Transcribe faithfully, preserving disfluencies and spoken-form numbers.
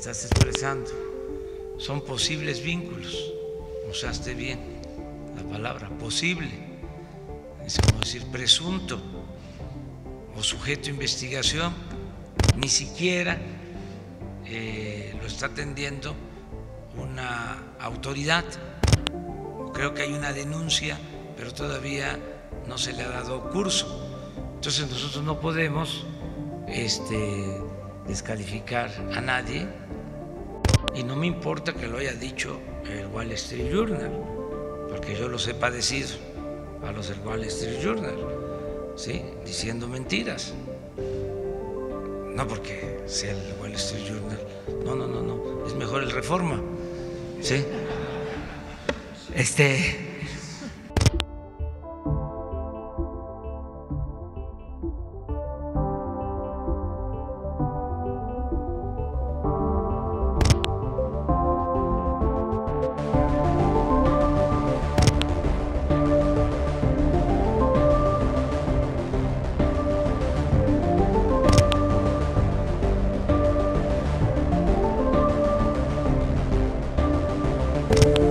estás expresando. Son posibles vínculos. Usaste bien la palabra posible. Es como decir presunto o sujeto de investigación. Ni siquiera eh, lo está atendiendo una autoridad. Creo que hay una denuncia, pero todavía no se le ha dado curso. Entonces nosotros no podemos este, descalificar a nadie, y no me importa que lo haya dicho el Wall Street Journal, porque yo los he padecido a los del Wall Street Journal, ¿sí? Diciendo mentiras. No porque sea el Wall Street Journal, no, no, no, no, es mejor el Reforma, ¿sí? Este... you.